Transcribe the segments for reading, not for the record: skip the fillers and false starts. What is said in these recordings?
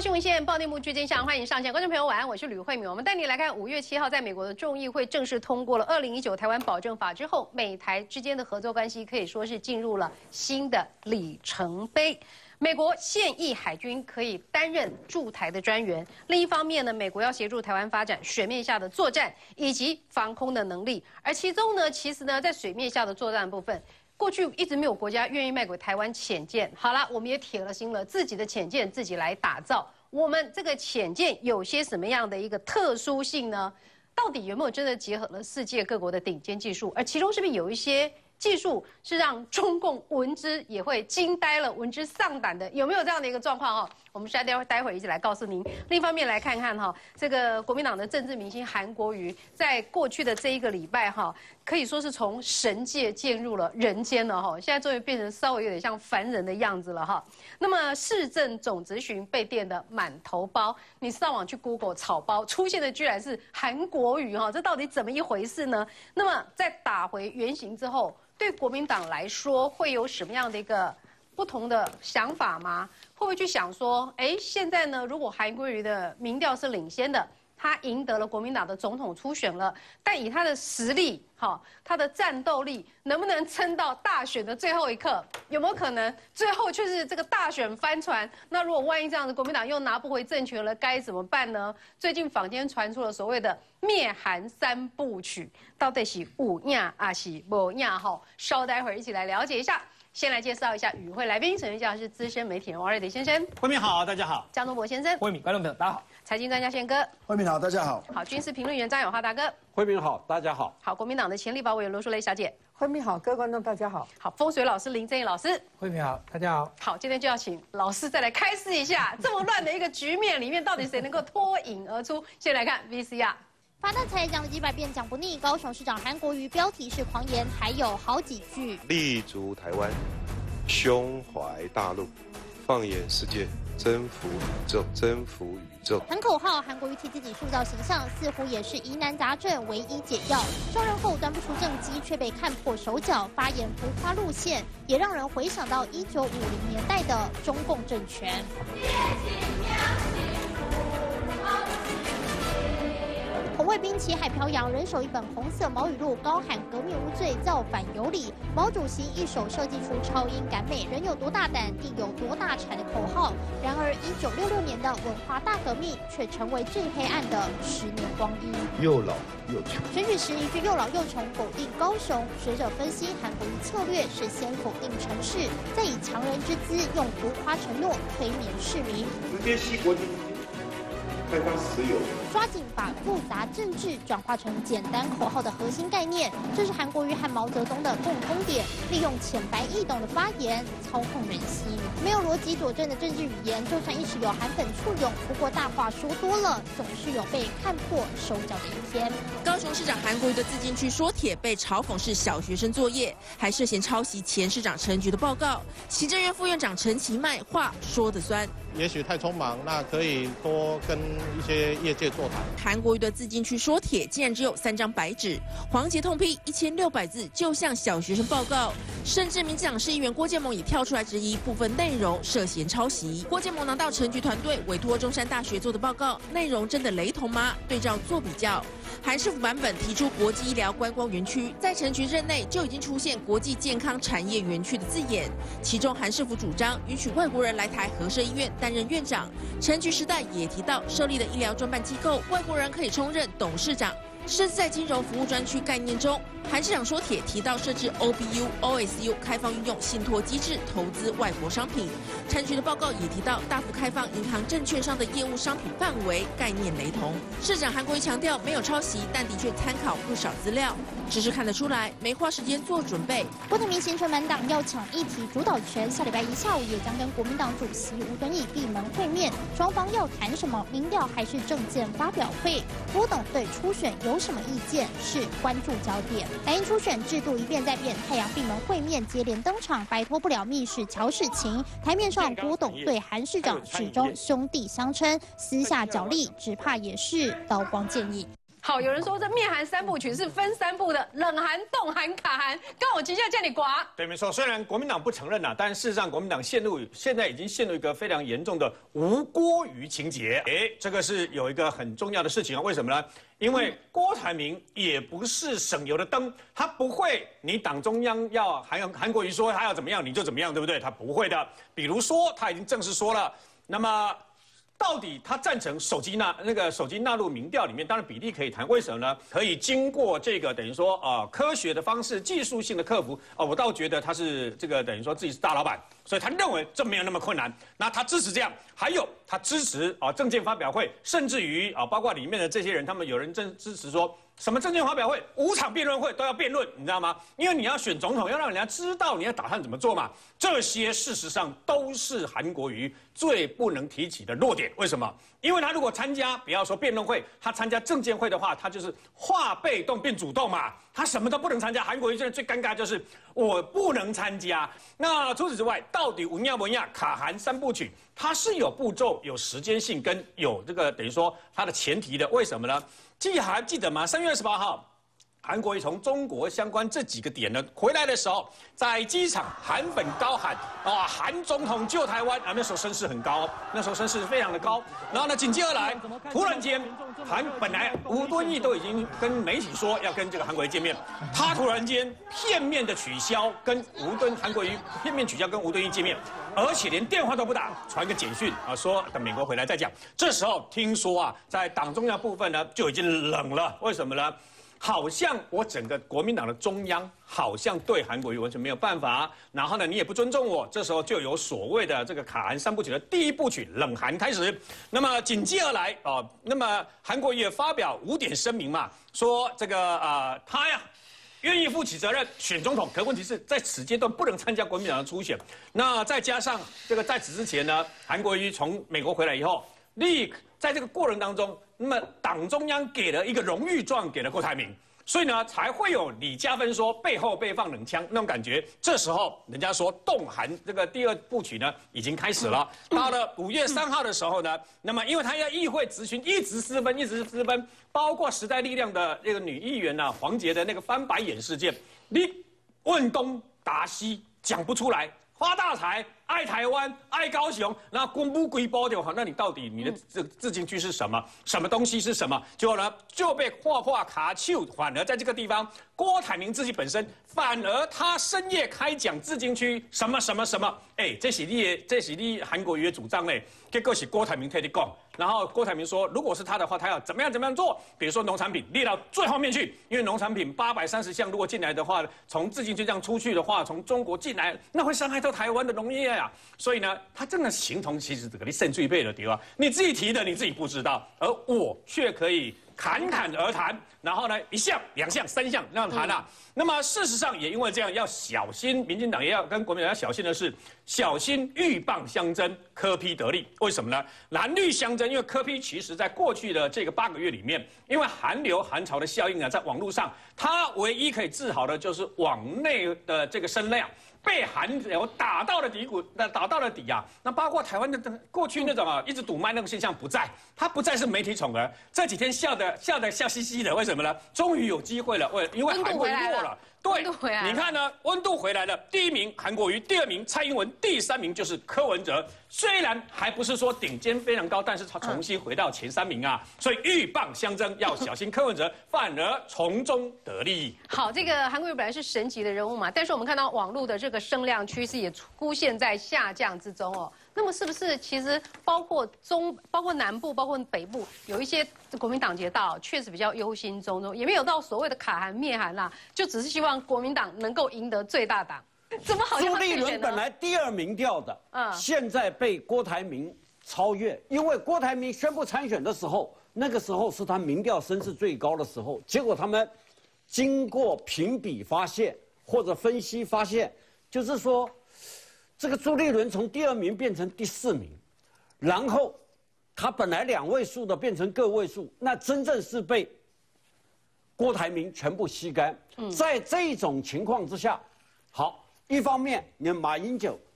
新闻线报内幕具真相，欢迎上线，观众朋友晚安，我是吕慧敏。我们带你来看5月7号，在美国的众议会正式通过了2019台湾保证法之后，美台之间的合作关系可以说是进入了新的里程碑。美国现役海军可以担任驻台的专员，另一方面呢，美国要协助台湾发展水面下的作战以及防空的能力，而其中呢，其实呢，在水面下的作战部分。 过去一直没有国家愿意卖给台湾潜舰。好了，我们也铁了心了，自己的潜舰自己来打造。我们这个潜舰有些什么样的一个特殊性呢？到底有没有真的结合了世界各国的顶尖技术？而其中是不是有一些技术是让中共闻之也会惊呆了、闻之丧胆的？有没有这样的一个状况？我们待会儿一起来告诉您。另一方面来看看这个国民党的政治明星韩国瑜，在过去的这一个礼拜可以说是从神界渐入了人间了现在终于变成稍微有点像凡人的样子了那么市政总咨询被电的满头包，你上网去 Google 草包出现的居然是韩国瑜这到底怎么一回事呢？那么在打回原形之后，对国民党来说会有什么样的一个不同的想法吗？会不会去想说，现在呢，如果韩国瑜的民调是领先的？ 他赢得了国民党的总统初选了，但以他的实力，他的战斗力，能不能撑到大选的最后一刻？有没有可能最后却是这个大选翻船？那如果万一这样子，国民党又拿不回政权了，该怎么办呢？最近坊间传出了所谓的灭韩3部曲，到底是有影还是无影？稍待会儿一起来了解一下。 先来介绍一下与会来宾，首先介绍是资深媒体人王瑞德先生， 慧敏好，大家好； 张忠谋先生， 慧敏观众朋友大家好； 财经专家宪哥， 慧敏好，大家好； 好军事评论员张友浩大哥， 慧敏好，大家好； 好国民党的前立法委员罗淑蕾小姐， 慧敏好，各位观众大家好； 好风水老师林正义老师， 慧敏好，大家好； 好今天就要请老师再来开示一下，这么乱的一个局面里面，到底谁能够脱颖而出？先来看 VCR。 发大财讲了几百遍讲不腻，高雄市长韩国瑜标题是狂言，还有好几句： 立足台湾，胸怀大陆，放眼世界，征服宇宙，征服宇宙。 喊口号，韩国瑜替自己塑造形象，似乎也是疑难杂症唯一解药。上任后端不出政绩，却被看破手脚，发言浮夸路线，也让人回想到1950年代的中共政权。 红卫兵旗海飘扬，人手一本红色毛语录，高喊革命无罪，造反有理。毛主席一手设计出超英赶美，人有多大胆，地有多大产的口号。然而，1966年的文化大革命却成为最黑暗的10年光阴。 又老又穷。 选举时一句又老又穷否定高雄，学者分析韩国瑜策略是先否定城市，再以强人之姿用浮夸承诺推眠市民。 直接吸国际资金，开发石油。 抓紧把复杂政治转化成简单口号的核心概念，这是韩国瑜和毛泽东的共通点。利用浅白易懂的发言操控人心，没有逻辑佐证的政治语言，就算一时有韩粉簇拥，不过大话说多了，总是有被看破手脚的一天。 高雄市长韩国瑜的自禁区说帖被嘲讽是小学生作业，还涉嫌抄袭前市长陈菊的报告。行政院副院长陈其迈话说得酸。 也许太匆忙，那可以多跟一些业界座谈。 韩国瑜的自禁区说帖竟然只有3张白纸，黄捷痛批1600字就像小学生报告，甚至民进党市议员郭建盟也跳出来质疑部分内容涉嫌抄袭。郭建盟拿到陈菊团队委托中山大学做的报告，内容真的雷同吗？对照做比较。 韩市府版本提出国际医疗观光园区，在陈菊任内就已经出现国际健康产业园区的字眼，其中韩市府主张允许外国人来台和社医院担任院长，陈菊时代也提到设立的医疗专办机构，外国人可以充任董事长。 甚至在金融服务专区概念中，韩市长说帖提到设置 OBU、OSU 开放运用信托机制投资外国商品。陈菊的报告也提到大幅开放银行、证券商的业务商品范围，概念雷同。市长韩国瑜强调没有抄袭，但的确参考不少资料，只是看得出来没花时间做准备。 郭台铭形成满党要抢议题主导权，下礼拜1下午也将跟国民党主席吴敦义闭门会面，双方要谈什么？民调还是政见发表会？郭董对初选有什么意见是关注焦点。蓝营初选制度一变再变，太阳闭门会面接连登场，摆脱不了密室乔事情。台面上郭董对韩市长始终兄弟相称，私下角力只怕也是刀光剑影。 好，有人说这面韩三部曲是分3部的，冷韩、冻韩、卡韩，刚我即将叫你刮。 对，没错。虽然国民党不承认但事实上国民党现在已经陷入一个非常严重的无郭瑜情节。这个是有一个很重要的事情啊，为什么呢？因为郭台铭也不是省油的灯，他不会你党中央要韩国瑜说他要怎么样你就怎么样，对不对？他不会的。比如说他已经正式说了，那么。到底他赞成手机纳入民调里面，当然比例可以谈，为什么呢？可以经过这个等于说科学的方式、技术性的克服我倒觉得他是这个等于说自己是大老板，所以他认为这没有那么困难。那他支持这样，还有他支持政见发表会，甚至于包括里面的这些人，他们有人支持说。什么政见发表会、5场辩论会都要辩论，你知道吗？因为你要选总统，要让人家知道你要打算怎么做嘛。这些事实上都是韩国瑜最不能提起的弱点。为什么？因为他如果参加，不要说辩论会，他参加政见会的话，他就是化被动变主动嘛。他什么都不能参加。韩国瑜现在最尴尬就是我不能参加。那除此之外，到底文亚卡韩3部曲，它是有步骤、有时间性跟有这个等于说它的前提的。为什么呢？还记得吗？3月28号，韩国瑜从中国相关这几个点呢回来的时候，在机场韩粉高喊韩总统救台湾那时候声势很高，那时候声势非常的高。然后呢，紧接而来，突然间，本来吴敦义都已经跟媒体说要跟这个韩国瑜见面，他突然间片面的取消跟韩国瑜片面取消跟吴敦义见面。而且连电话都不打，传个简讯说等美国回来再讲。这时候听说在党中央部分呢就已经冷了，为什么呢？好像我整个国民党的中央好像对韩国瑜完全没有办法，然后呢你也不尊重我，这时候就有所谓的这个卡韩3部曲的第1部曲冷韩开始。那么紧接而来那么韩国瑜也发表5点声明嘛，说这个他呀。愿意负起责任选总统，可问题是在此阶段不能参加国民党的初选。那再加上这个在此之前呢，韩国瑜从美国回来以后，在这个过程当中，那么党中央给了一个荣誉状给了郭台铭，所以呢才会有李嘉芬说背后被放冷枪那种感觉。这时候人家说冻韩这个第2部曲呢已经开始了。到了5月3号的时候呢，那么因为他要议会质询一直失分。包括时代力量的那个女议员黄捷的那个翻白眼事件，你问东答西讲不出来，发大财、爱台湾、爱高雄，然后公布归包就好，那你到底你的自进去是什么？什么东西是什么？结果呢就被画卡丘，反而在这个地方，郭台铭自己本身反而他深夜开讲自进区什么，这是你韩国瑜的主张嘞，结果是郭台铭替你讲。然后郭台铭说，如果是他的话，他要怎么样做？比如说农产品列到最后面去，因为农产品830项如果进来的话，从自进区这样出去的话，从中国进来，那会伤害到台湾的农业啊。所以呢，他真的形同其实这个你胜最背的地方，你自己提的你自己不知道，而我却可以侃而谈，然后呢1项、2项、3项那样谈啊。那么事实上也因为这样要小心，民进党也要跟国民党要小心的是，小心鹬蚌相争，柯 P 得利。为什么呢？蓝绿相争，因为柯 P 其实在过去的这个8个月里面，因为韩潮的效应在网络上，它唯一可以治好的就是网内的这个声量。被韩流打到了底啊！那包括台湾的过去那种一直堵麦那种现象不在，他不再是媒体宠儿。这几天笑嘻嘻的，为什么呢？终于有机会了，因为韩国瑜弱了。对，你看呢，温度回来了。第1名韩国瑜，第2名蔡英文，第3名就是柯文哲。虽然还不是说顶尖非常高，但是他重新回到前3名啊。所以鹬蚌相争，要小心柯文哲，反而从中得利。 好，这个韩国瑜本来是神级的人物嘛，但是我们看到网络的这个声量趋势也出现在下降之中哦。那么是不是其实包括南部、包括北部有一些国民党街道确实比较忧心忡忡，也没有到所谓的卡韩灭韩啦，就只是希望国民党能够赢得最大党。怎么好像朱立伦本来第2民调的，现在被郭台铭超越，因为郭台铭宣布参选的时候，那个时候是他民调声势最高的时候，结果他们经过评比发现或者分析发现，就是说。这个朱立伦从第2名变成第4名，然后他本来2位数的变成个位数，那真正是被郭台铭全部吸干。在这种情况之下，好，一方面你马英九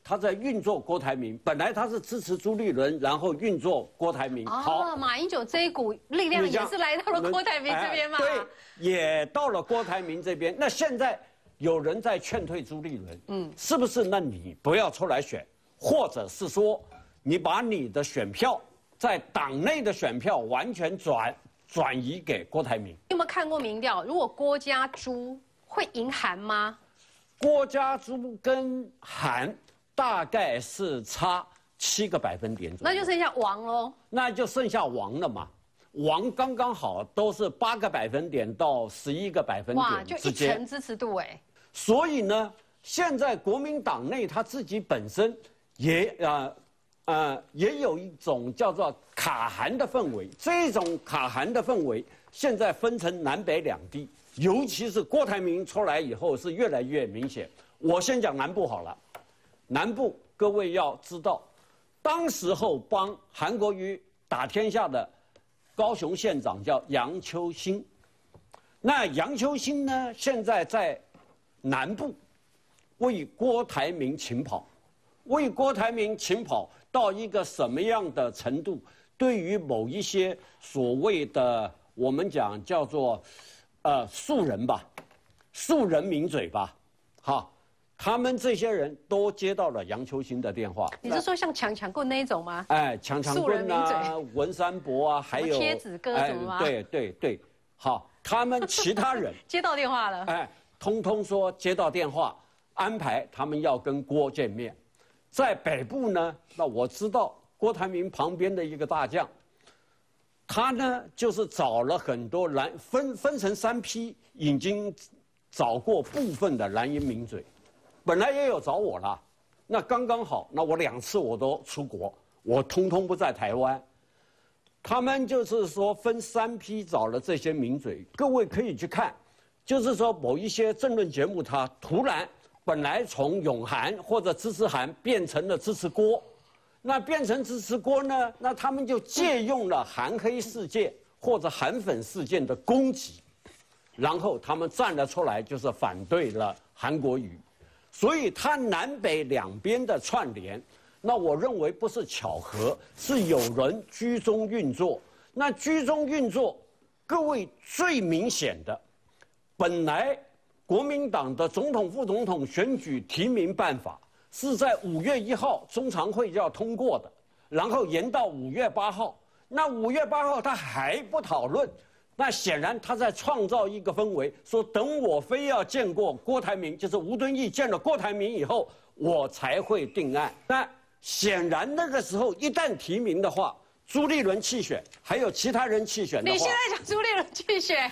他在运作郭台铭，本来他是支持朱立伦，然后运作郭台铭。 好，马英九这一股力量也是来到了郭台铭这边嘛？ 对，也到了郭台铭这边。那现在有人在劝退朱立伦，是不是？那你不要出来选，或者是说，你把你的选票在党内的选票完全转移给郭台铭。 你有没有看过民调？如果郭家朱会赢韩吗？ 郭家朱跟韩大概是差7个百分点左右， 那就剩下王喽。 那就剩下王了嘛。王刚刚好都是8个百分点到11个百分点之间， 就1成支持度哎。 所以呢，现在国民党内他自己本身也有一种叫做卡韩的氛围。这种卡韩的氛围现在分成南北两地，尤其是郭台铭出来以后是越来越明显。我先讲南部好了，南部各位要知道，当时候帮韩国瑜打天下的高雄县长叫杨秋兴。那杨秋兴呢，现在在南部为郭台铭请跑，为郭台铭请跑到一个什么样的程度？对于某一些所谓的我们讲叫做素人吧，素人名嘴吧，哈，他们这些人都接到了杨秋兴的电话。 你是说像强棍那一种吗？ 哎，强棍啊，文山伯啊，还有贴纸哥什么吗？ 对，好，他们其他人接到电话了， 哎，通通说接到电话，安排他们要跟郭见面。在北部呢，那我知道郭台铭旁边的一个大将，他呢就是找了很多分成3批，已经找过部分的蓝营名嘴，本来也有找我啦，那刚刚好，那我2次我都出国，我通通不在台湾。他们就是说分3批找了这些名嘴，各位可以去看，就是说某一些政论节目，他突然本来从拥韩或者支持韩变成了支持郭，那变成支持郭呢，那他们就借用了韩黑事件或者韩粉事件的攻击，然后他们站了出来，就是反对了韩国瑜，所以他南北两边的串联。那我认为不是巧合，是有人居中运作。那居中运作，各位最明显的，本来国民党的总统、副总统选举提名办法是在5月1号中常会就要通过的，然后延到5月8号。那5月8号他还不讨论，那显然他在创造一个氛围，说等我非要见过郭台铭，就是吴敦义见了郭台铭以后，我才会定案。那显然那个时候一旦提名的话，朱立伦弃选，还有其他人弃选的话， 你现在讲朱立伦弃选，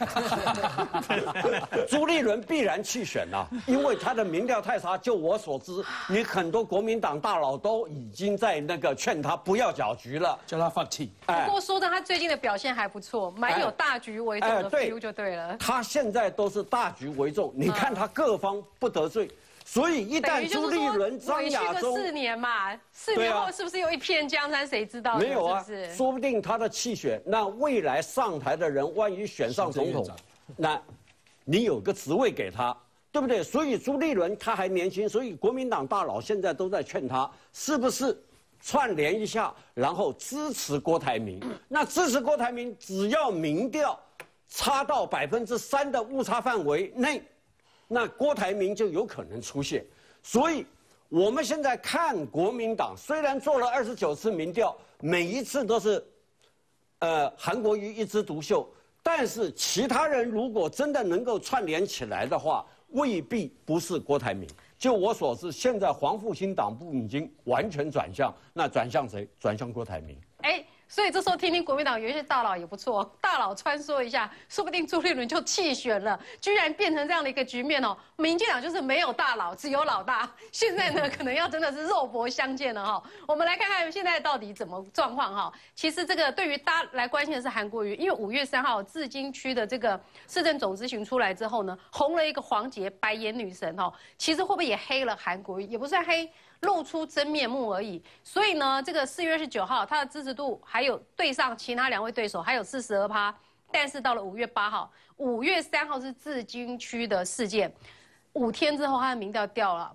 朱立伦必然弃选啊，因为他的民调太差。就我所知，你很多国民党大佬都已经在那个劝他不要搅局了， 叫他放弃。 不过说的他最近的表现还不错，蛮有大局为重的 feel 就对了。 他现在都是大局为重，你看他各方不得罪。所以一旦朱立伦、张亚中 4年嘛，4年后是不是有一片江山？谁知道？ 没有啊， 是不是？ 说不定他的弃选，那未来上台的人万一选上总统，那你有个职位给他，对不对？所以朱立伦他还年轻，所以国民党大佬现在都在劝他，是不是串联一下，然后支持郭台铭？那支持郭台铭，只要民调差到3%的误差范围内。那郭台铭就有可能出现，所以我们现在看国民党，虽然做了29次民调，每一次都是，韩国瑜一枝独秀，但是其他人如果真的能够串联起来的话，未必不是郭台铭。就我所知，现在黄复兴党部已经完全转向，那转向谁？转向郭台铭。 所以这时候听听国民党有一些大佬也不错，大佬穿梭一下，说不定朱立伦就弃选了，居然变成这样的一个局面哦。民进党就是没有大佬，只有老大。现在呢，可能要真的是肉搏相见了哈。我们来看看现在到底怎么状况哈。其实这个对于大家来关心的是韩国瑜，因为5月3号自金区的这个市政总咨询出来之后呢，红了一个黄捷白眼女神哈。其实会不会也黑了韩国瑜？也不算黑。露出真面目而已，所以呢，这个4月29号，他的支持度还有对上其他2位对手还有42%，但是到了5月8号，5月3号是自金区的事件， 5天之后，他的民调掉了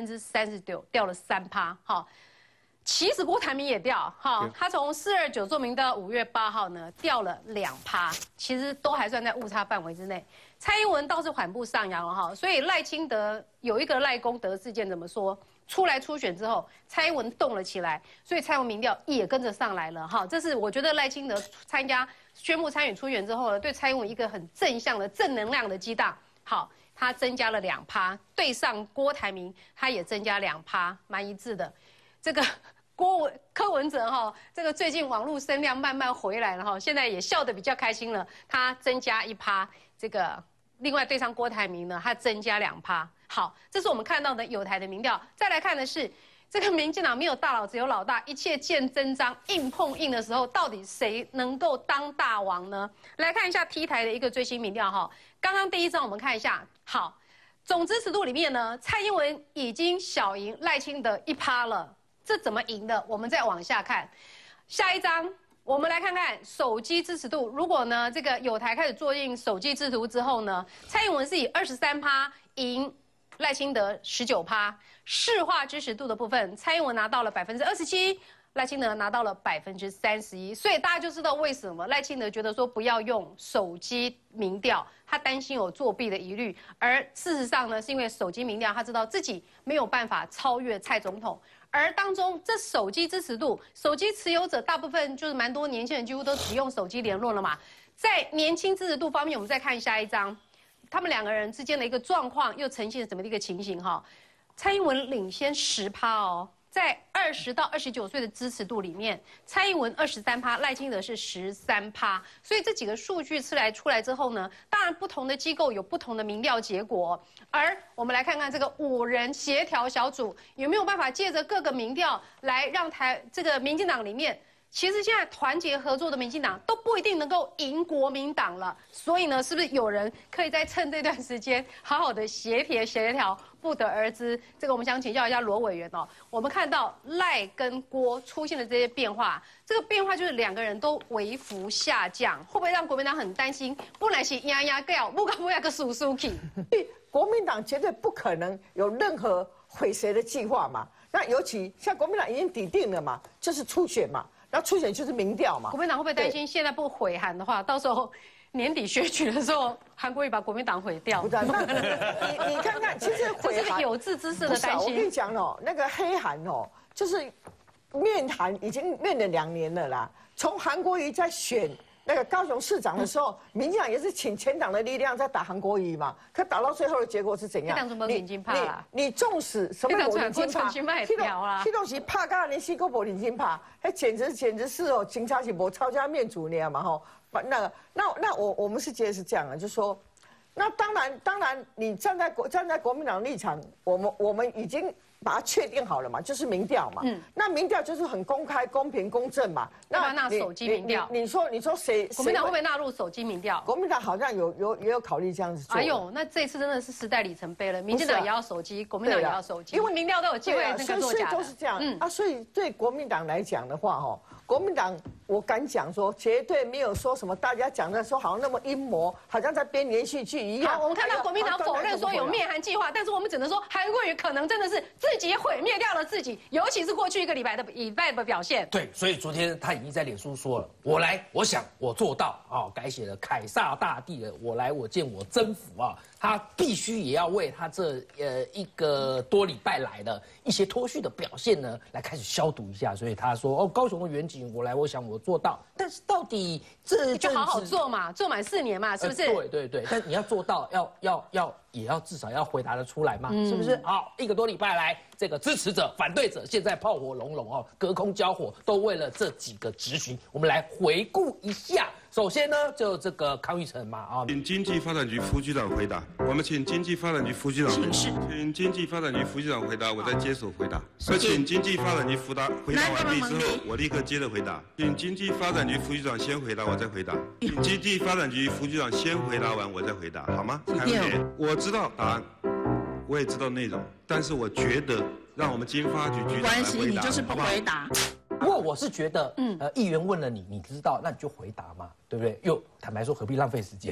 39%，掉了3%。好，其实郭台铭也掉，哈，他从429做民调5月8号呢掉了2%，其实都还算在误差范围之内。蔡英文倒是缓步上扬了哈，所以赖清德有一个赖功德事件，怎么说？出来初选之后，蔡英文动了起来，所以蔡英文民调也跟着上来了哈。这是我觉得赖清德宣布参与初选之后呢，对蔡英文一个很正向的正能量的激荡。好，他增加了2%，对上郭台铭，他也增加2%，蛮一致的。这个柯文哲哈，这个最近网络声量慢慢回来了哈，现在也笑得比较开心了，他增加1%，这个另外对上郭台铭呢，他增加2%。好，这是我们看到的友台的民调。再来看的是这个民进党没有大佬，只有老大，一切见真章，硬碰硬的时候，到底谁能够当大王呢？来看一下 T 台的一个最新民调哈。刚刚第一张我们看一下，好，总支持度里面呢，蔡英文已经小赢赖清德1%了，这怎么赢的？我们再往下看，下一张。我们来看看手机支持度。如果呢，这个友台开始做进手机支持度之后呢，蔡英文是以23%赢赖清德19%。市话支持度的部分，蔡英文拿到了27%，赖清德拿到了31%。所以大家就知道为什么赖清德觉得说不要用手机民调，他担心有作弊的疑虑。而事实上呢，是因为手机民调，他知道自己没有办法超越蔡总统。而当中，这手机支持度，手机持有者大部分就是蛮多年轻人几乎都只用手机联络了嘛。在年轻支持度方面，我们再看下一张，他们2个人之间的一个状况又呈现什么的一个情形哈？蔡英文领先10%哦，在20到29岁的支持度里面，蔡英文23%，赖清德是13%。所以这几个数据出来之后呢，当然不同的机构有不同的民调结果。而我们来看看这个5人协调小组有没有办法借着各个民调来让这个民进党里面，其实现在团结合作的民进党都不一定能够赢国民党了。所以呢，是不是有人可以在趁这段时间好好的协调？不得而知。这个我们想请教一下罗委员哦。我们看到赖跟郭出现的这些变化，这个变化就是2个人都微幅下降，会不会让国民党很担心？本来是压掉，不要个输去。 国民党绝对不可能有任何毁谁的计划嘛。那尤其像国民党已经底定了嘛，就是初选嘛，然后初选就是民调嘛。 国民党会不会担心现在不毁韩的话，到时候年底选举的时候，韩国瑜把国民党毁掉？ 不然，你看看，其实毁韩有志之士的担心。 我跟你讲哦，那个黑韩哦，就是面韩已经面了2年了啦。从韩国瑜在选那个高雄市长的时候，民进党也是请前党的力量在打韩国瑜嘛，可打到最后的结果是怎样？你纵使什么无领金怕，这东西怕到连西国无领金怕，那简直是哦，警察是无抄家面主那样嘛吼。那我们是觉得是这样啊，就是说，那当然，你站在国民党立场，我们已经把它确定好了嘛，就是民调嘛。那民调就是很公开、公平、公正嘛。 那手机民调， 你说谁？ 国民党会不会纳入手机民调？ 国民党好像也有考虑这样子做。 哎呦，那这次真的是时代里程碑了。民进党也要手机，国民党也要手机，因为民调都有机会那个作假的。 所以都是这样。所以对国民党来讲的话，哈。国民党，我敢讲说，绝对没有说什么大家讲的说好像那么阴谋，好像在编连续剧一样。 好，我们看到国民党否认说有灭韩计划，但是我们只能说韩国瑜可能真的是自己毁灭掉了自己，尤其是过去1个礼拜的表现。 对，所以昨天他已经在脸书说了，我想，我做到啊，改写了凯撒大帝的我来我见我征服啊，他必须也要为他这1个多礼拜来的一些脱序的表现呢，来开始消毒一下。所以他说哦，高雄的远景。我来，我想我做到，但是到底这就好好做嘛，做满4年嘛，是不是？ 对，但你要做到，也要至少要回答得出来嘛，是不是？好，1个多礼拜来，这个支持者、反对者现在炮火隆隆哦，隔空交火，都为了这几个质询，我们来回顾一下。首先呢，就这个康裕成嘛啊， 请经济发展局副局长回答。我们请经济发展局副局长回答。请经济发展局副局长回答，我再接手回答。请经济发展局回答完毕之后，我立刻接着回答。请经济发展局副局长先回答，我再回答。请经济发展局副局长先回答完，我再回答，好吗？我知道答案，我也知道内容，但是我觉得让我们经发局局长来回答。 关系，你就是不回答。 不过我是觉得，议员问了你，你知道，那你就回答嘛，对不对？又坦白说，何必浪费时间？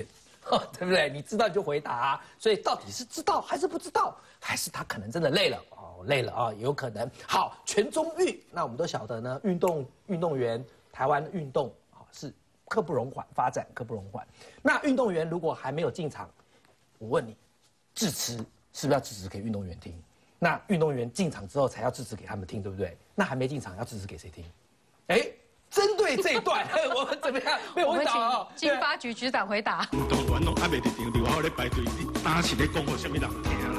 对不对？你知道就回答，所以到底是知道还是不知道，还是他可能真的累了累了啊，有可能。好，全中运，那我们都晓得呢，运动员，台湾运动是刻不容缓，发展刻不容缓。那运动员如果还没有进场，我问你，致辞是不是要致辞给运动员听？那运动员进场之后才要致辞给他们听，对不对？那还没进场要致辞给谁听？哎，针对这一段，我们怎么样？ 我们请经发局局长回答。 运动员拢还没得场地，我咧排队，你打起来讲过什么人听啦？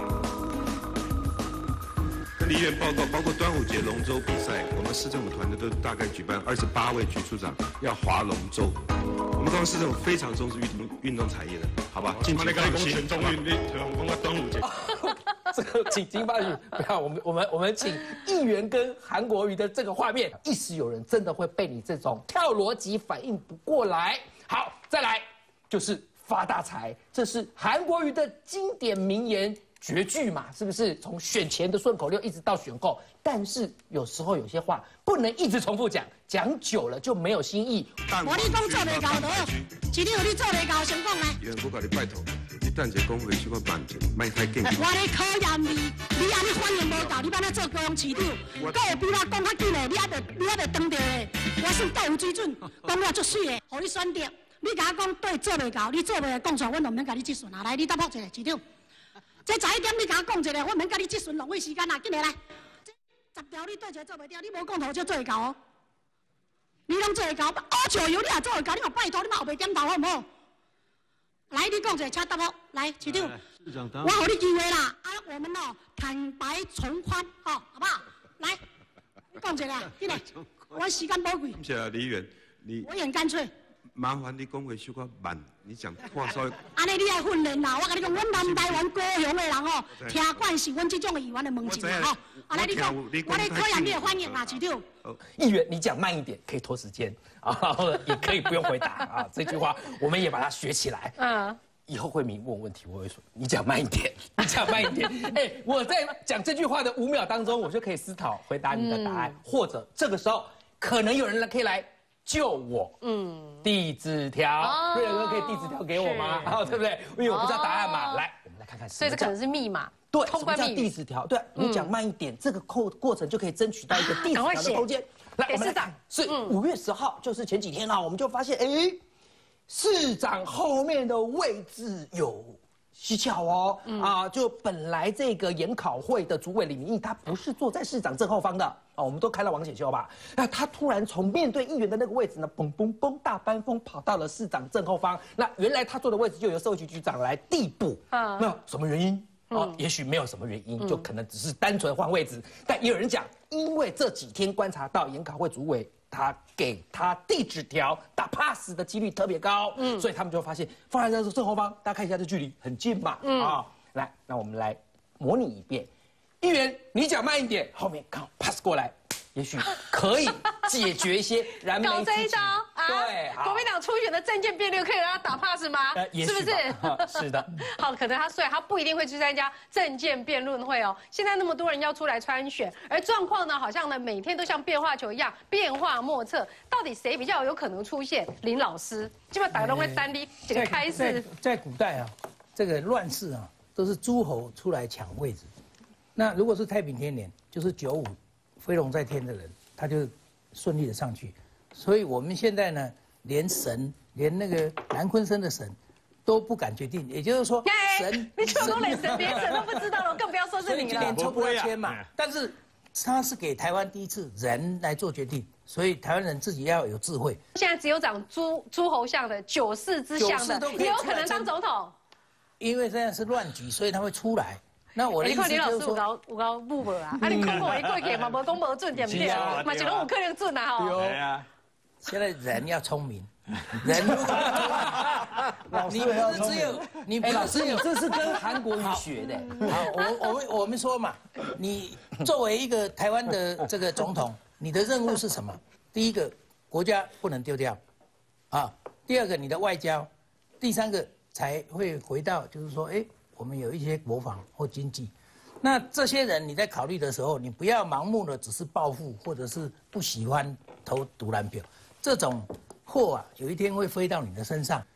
跟立院报告，包括端午节龙舟比赛，我们市政府团队都大概举办28位局处长要划龙舟。我们高雄市政府非常重视运动产业的，好吧？敬请放心。全中运，你讲个端午节。 这个请经发局不要，我们请议员跟韩国瑜的这个画面，一时有人真的会被你这种跳逻辑反应不过来。好，再来就是发大财，这是韩国瑜的经典名言绝句嘛，是不是？从选前的顺口溜一直到选后，但是有时候有些话不能一直重复讲，讲久了就没有新意。 我你讲做袂到的，一定有你做袂到成功呢。 议员，我甲你拜托，你等者讲话小可慢者，莫太紧。 我咧考验你安尼反应无够，你要安做高雄市长，佫有比我讲较紧的，你还袂当着的。我算够有水准，讲我足水的，互你选择。你甲我讲对做袂到，你做袂讲出来，阮就免甲你质询啊。来，你答复一下，市长。这11点你甲我讲一下，我免甲你质询，浪费时间啊！紧来来，10条你对一个做袂掉，你无讲头就做会到哦。你拢做会到，乌石油你也做会到，你嘛拜托你嘛后袂点头好唔好？来，你讲一下，请答复。来，市长，我互你机会啦。啊，我们坦白从宽，好不好？来，你讲一下，紧来，我时间宝贵。 谢谢李议员， 我也很干脆。 麻烦你讲话小可慢，你讲话稍微。 安尼你爱训练啦，我跟你讲，阮南台湾高雄的人听惯是阮这种的议员的问题啦啊，来你讲，我咧考验你的反应啦，市长。 议员，你讲慢一点，可以拖时间啊，也可以不用回答啊。这句话我们也把它学起来。以后慧明问问题，我会说你讲慢一点，你讲慢一点。我在讲这句话的5秒当中，我就可以思考回答你的答案，或者这个时候可能有人可以来救我。递纸条，瑞仁哥可以递纸条给我吗？对不对？因为我不知道答案嘛。来，我们来看看。 所以这可能是密码。 对，什么叫递纸条？对，你讲慢一点，这个过程就可以争取到一个递纸条的空间。来，我们来看，是5月10号，就是前几天我们就发现，市长后面的位置有蹊跷哦。就本来这个研考会的主委李明义，他不是坐在市长正后方的。我们都看到王显修吧？那他突然从面对议员的那个位置呢，嘣嘣嘣，大班风跑到了市长正后方。那原来他坐的位置就由社会局局长来递补。那什么原因？也许没有什么原因，就可能只是单纯换位置。但也有人讲，因为这几天观察到研考会主委他给他递纸条打 pass 的几率特别高，所以他们就发现放在这正后方，大家看一下这距离很近嘛。来，那我们来模拟一遍。议员，你讲慢一点，后面刚好 pass 过来，也许可以解决一些燃眉之急。 搞这一招啊！ 对， 国民党初选的政见辩论可以让他打 pass 吗？是不是？ 是的。 好，可能所以他不一定会去参加政见辩论会哦。现在那么多人要出来参选，而状况呢，好像呢每天都像变化球一样变化莫测。到底谁比较有可能出现？林老师，基本上打龙会3D 这个开始。 在古代这个乱世都是诸侯出来抢位置。那如果是太平天年，就是95飞龙在天的人，他就顺利的上去。所以我们现在呢，连那个南昆生的神都不敢决定，也就是说， 你全都连神都不知道了，更不要说是你了。 所以今年抽不到签嘛，但是他是给台湾第一次人来做决定，所以台湾人自己要有智慧。 现在只有长诸侯相的94之相的，也有可能当总统。 因为现在是乱局，所以他会出来。那我的意思就是说， 有搞母无啊？你讲过一过去嘛，无讲无准对不对？嘛是讲有可能准啊吼。 对啊。现在人要聪明，人。 你不是只有你，老师，你这是跟韩国瑜学的。 好，我们说嘛，你作为一个台湾的这个总统，你的任务是什么？第一个，国家不能丢掉，第二个，你的外交，第三个才会回到就是说，我们有一些国防或经济，那这些人你在考虑的时候，你不要盲目的只是报复，或者是不喜欢投独蓝票，这种祸有一天会飞到你的身上。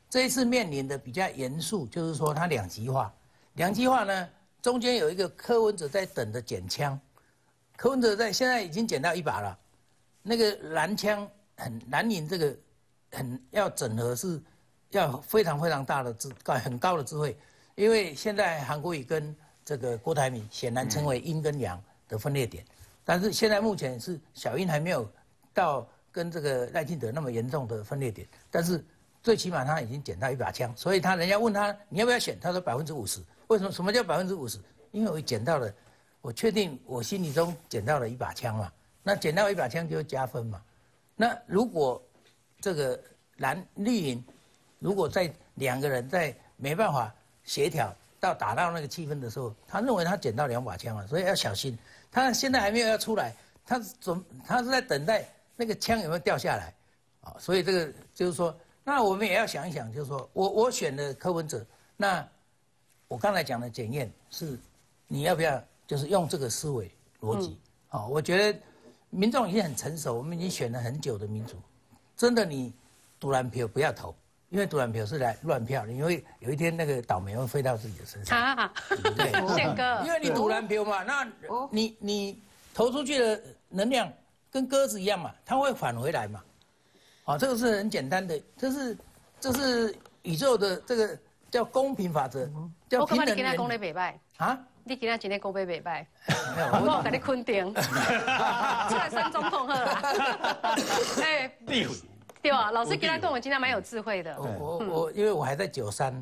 这一次面临的比较严肃，就是说它两极化。两极化呢，中间有一个柯文哲在等着捡枪，柯文哲现在已经捡到一把了，那个蓝枪蓝营这个要整合是要非常非常大的很高的智慧，因为现在韩国瑜跟这个郭台铭显然成为阴跟阳的分裂点，但是现在目前是小英还没有到跟这个赖清德那么严重的分裂点，但是最起码他已经捡到一把枪，所以人家问他你要不要选，他说50%。为什么？什么叫50%？因为我捡到了，我确定我心里中捡到了一把枪嘛。那捡到一把枪就加分嘛。那如果这个绿营，如果在两个人在没办法协调到打到那个气氛的时候，他认为他捡到2把枪了，所以要小心。他现在还没有要出来，他是在等待那个枪有没有掉下来啊？所以这个就是说，那我们也要想一想，就是说我选了柯文哲，那我刚才讲的检验是，你要不要就是用这个思维逻辑？我觉得民众已经很成熟，我们已经选了很久的民主，真的你独蓝票不要投，因为独蓝票是来乱票，你会有一天那个倒霉会飞到自己的身上，对不对？ 宪哥， 因为你独蓝票嘛，那你投出去的能量跟鸽子一样嘛，它会返回来嘛，这个是很简单的，这是宇宙的这个。叫公平法则，叫平等原理。我感觉你今天讲得袂歹啊！你今天真的讲得袂歹，我给你肯定，出来选总统好啦。哎，对吧？老师今天跟我今天蛮有智慧的。因为我还在93。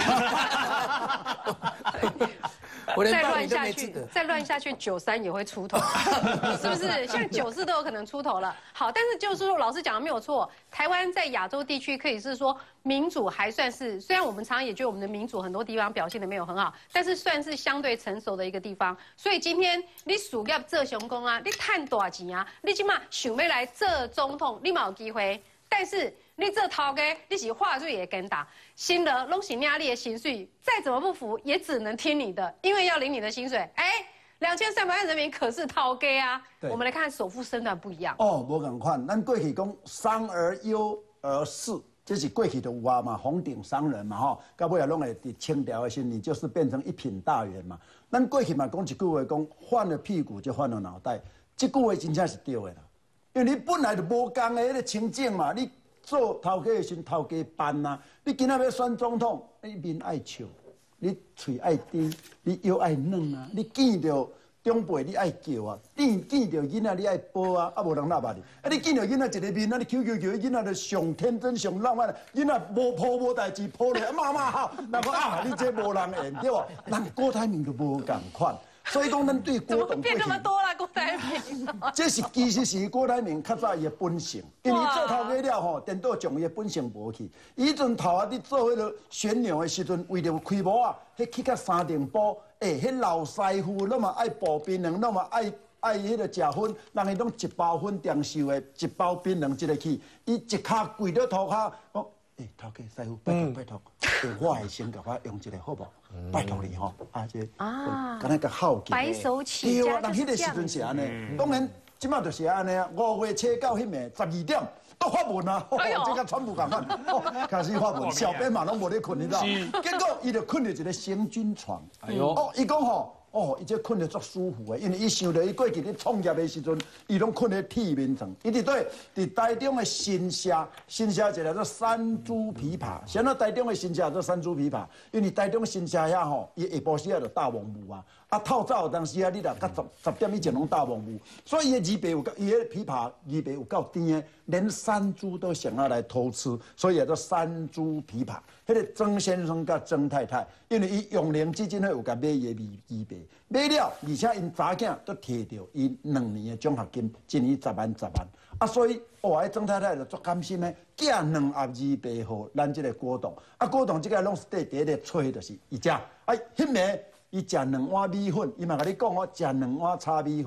再乱下去，93也会出头，是不是？现在94都有可能出头了。好，但是就是说，老师讲的没有错，台湾在亚洲地区可以是说民主还算是，虽然我们常常也觉得我们的民主很多地方表现的没有很好，但是算是相对成熟的一个地方。所以今天你属要做雄公啊，你赚大钱啊，你起码想要来做总统，你嘛有机会。但是你这头家，你是话术也跟打，新的拢是压力的薪水，再怎么不服也只能听你的，因为要领你的薪水。2300万人民可是头家啊。我们来看首富身段不一样。 无同款，咱过去讲商而优而仕，这是过去的有啊嘛，红顶商人嘛吼，到尾也拢会伫清朝的时候，你就是变成一品大员嘛。咱过去嘛讲一句话讲，换了屁股就换了脑袋，这句话真正是对的啦。因为你本来就无共的迄个情境嘛，你做头家的时候头家办啊，你今仔要选总统，你面爱笑，你嘴爱甜，你腰爱软啊，你见到长辈你爱叫啊，见到囡仔你爱抱啊，无人拉巴你。你见到囡仔一个面，你求，囡仔就上天真上浪漫，囡仔无抱无代志抱咧，妈好，人讲啊，你这无人缘对无？人郭台铭就无共款。所以讲，咱对郭董变那么多了，郭台铭。 这是其实是郭台铭较早伊的本性，因为做头家了吼，颠倒将伊的本性无去。以阵头啊，你做迄个旋牛的时阵，为着开模啊，迄去到3重埔，迄老师傅那么爱刨槟榔，那么爱迄个食薰，人伊拢1包薰店售的1包槟榔一个去，伊一骹跪在涂骹讲。头家师傅，拜托，用我的钱甲我用一个好不好？拜托你吼，敢那个好奇。 白手起家人迄个时阵是安尼，当然即马就是安尼啊。5月初到迄暝12点，都发文啊，这个全部共款，开始发文，小编嘛拢无咧困，你知道？结果伊就困入一个行军床。伊讲吼。伊这困得足舒服的，因为伊想到伊过去咧创业的时阵，伊拢困咧铁面床。伊伫台中的新社一个叫做山猪琵琶。现在台中的新社叫做山猪琵琶，因为台中新社遐吼，伊下晡时啊就大王舞啊，透早当时啊，你若到10点以前拢大王舞，所以伊的字辈有伊的琵琶字辈有够甜的，连山猪都想要来偷吃，所以叫做山猪琵琶。迄个曾先生甲曾太太，因为伊永龄基金会有甲买伊的字辈。买了，而且因查囝都摕到伊2年的奖学金，1年10万。所以迄曾太太就足甘心的，寄2盒字辈互咱这个郭董。郭董这个拢是第一个吹，就是伊食。迄暝伊食2碗米粉，伊嘛甲你讲，我食2碗炒米粉。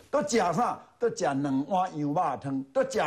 都食啥？都食2碗羊肉汤，都食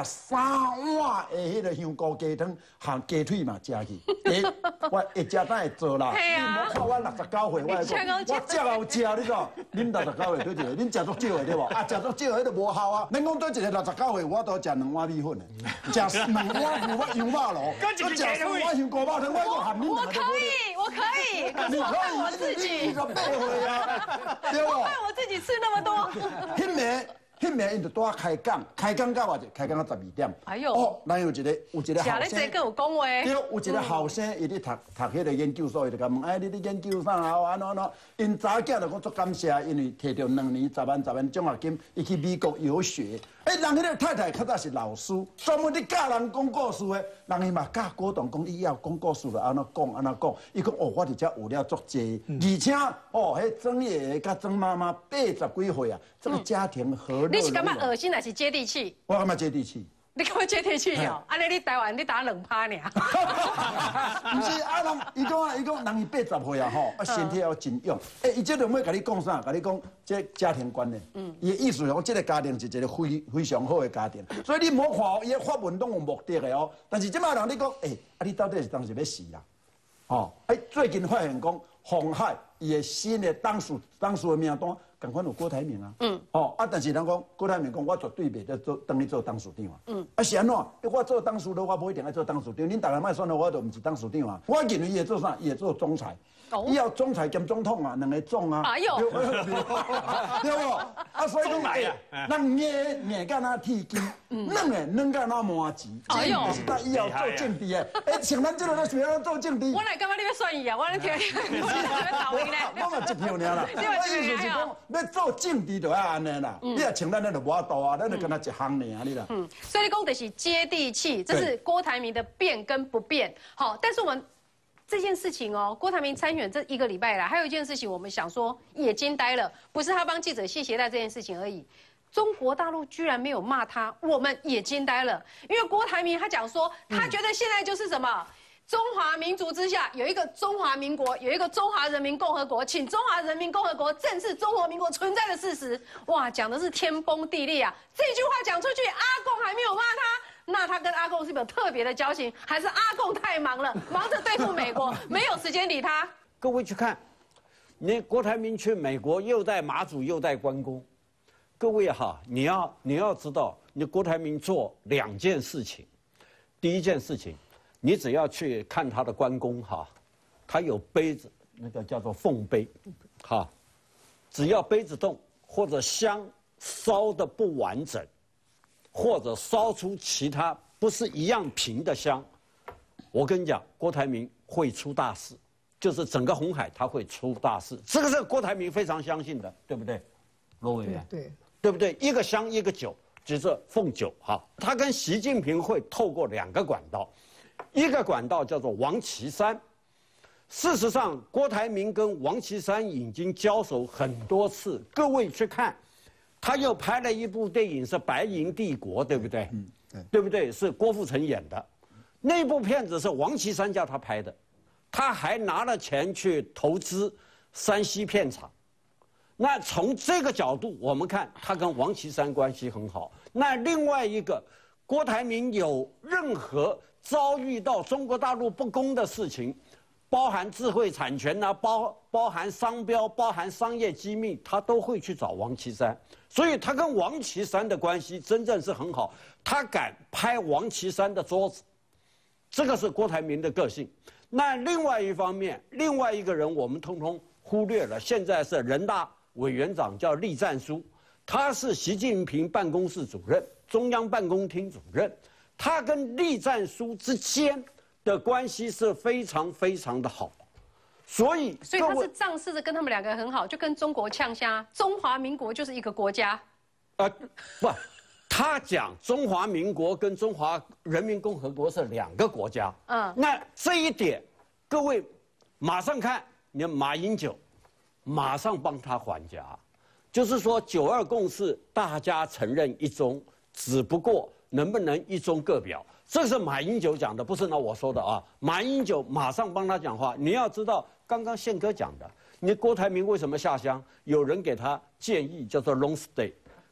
3碗的迄个香菇鸡汤，含鸡腿嘛食去。我会食当会做啦。你莫看我69岁，我会讲，我食后食，你讲，恁69岁对一个，恁食足少的对无？啊，食足少的就无效啊。恁讲对一个69岁，我都食2碗米粉的，食2碗牛肉羊肉炉，我食3碗香菇肉汤，我讲含恁。 我可以，可是我看我自己。 你8岁啊，对不？ 我看我自己吃那么多。 迄暝因就拄开讲，开讲到偌济？开讲到12点。 哎呦！ 哦，咱有一个后生， 更有讲话。 对，有一个后生，伊咧读迄个研究所，伊就甲问，哎，你咧研究啥啊？安怎？因查囝就讲足感谢，因为摕到2年10万奖学金，伊去美国游学。哎，人迄个太太较早是老师，专门咧教人讲故事的。人伊嘛教郭董讲，伊要讲故事了，安怎讲？伊讲哦，我伫遮有了足济，而且哦，迄曾爷爷甲曾妈妈80几岁啊，这个家庭和乐。 你是感觉恶心还是接地气？ 我感觉接地气。 你感觉接地气哦？安尼你台湾你打2趴呢？ 不是啊，人伊讲人伊80岁啊吼，啊身体要真勇。哎，伊这种要甲你讲啥？甲你讲这家庭观念。伊的意思讲，这个家庭是一个非常好的家庭。所以你莫看哦，伊的发文拢有目的的哦。但是即摆人你讲，哎，啊你到底是当时要死啦？哦，哎，最近发现讲鸿海伊的新的党史的名单。共款有郭台铭啊，哦啊，但是人讲郭台铭讲，我绝对袂得做当你做董事长啊，啊是安怎？我做董事长，我不一定爱做董事长。恁大家莫选了，我就唔是董事长啊。我认为伊会做啥？伊会做总裁，伊要总裁兼总统啊，2个总啊。 哎呦， 对不？啊，所以讲，人硬干那剃金，软干那麻糍，就是他以后做政治的。哎，像咱这个都想要做政治。 我来感觉你要选伊啊，我咧听你在导演咧。 我嘛1票尔啦，我意思是讲。要做政治就要安尼啦，你若像咱那就无法度啊，咱就跟他一行尔你啦。 所以你讲的是接地气，这是郭台铭的变跟不变。好，但是我们这件事情哦，郭台铭参选这1个礼拜来，还有一件事情我们想说也惊呆了，不是他帮记者系鞋带这件事情而已。中国大陆居然没有骂他，我们也惊呆了，因为郭台铭他讲说，他觉得现在就是什么。中华民族之下有一个中华民国，有一个中华人民共和国，请中华人民共和国正视中华民国存在的事实。哇，讲的是天崩地裂啊！这句话讲出去，阿共还没有骂他，那他跟阿共是不是有特别的交情？还是阿共太忙了，忙着对付美国，没有时间理他？ 各位去看，你郭台铭去美国又带马祖又带关公，各位哈，你要知道，你郭台铭做2件事情，第一件事情。你只要去看他的关公哈，他有杯子，那个叫做凤杯，哈，只要杯子动或者香烧的不完整，或者烧出其他不是一样平的香，我跟你讲，郭台铭会出大事，就是整个鸿海他会出大事，这个是郭台铭非常相信的，对不对？罗委员，对不对？一个香一个酒，就是凤酒哈，他跟习近平会透过2个管道。一个管道叫做王岐山，事实上，郭台铭跟王岐山已经交手很多次。各位去看，他又拍了一部电影是《白银帝国》，对不对？对不对？是郭富城演的，那部片子是王岐山叫他拍的，他还拿了钱去投资山西片场。那从这个角度，我们看他跟王岐山关系很好。那另外一个，郭台铭有任何遭遇到中国大陆不公的事情，包含智慧产权啊，包含商标，包含商业机密，他都会去找王岐山。所以他跟王岐山的关系真正是很好，他敢拍王岐山的桌子，这个是郭台铭的个性。那另外一方面，另外一个人我们通通忽略了，现在是人大委员长叫栗战书，他是习近平办公室主任，中央办公厅主任。他跟栗战书之间的关系是非常非常的好，所以他是仗势着跟他们2个很好，就跟中国呛下，中华民国就是一个国家。 不，他讲中华民国跟中华人民共和国是2个国家。那这一点，各位马上看，你马英九马上帮他还价，就是说9·2共识大家承认一中，只不过。能不能一中各表？这是马英九讲的，不是拿我说的啊。马英九马上帮他讲话。你要知道，刚刚宪哥讲的，你郭台铭为什么下乡？有人给他建议叫做 long stay，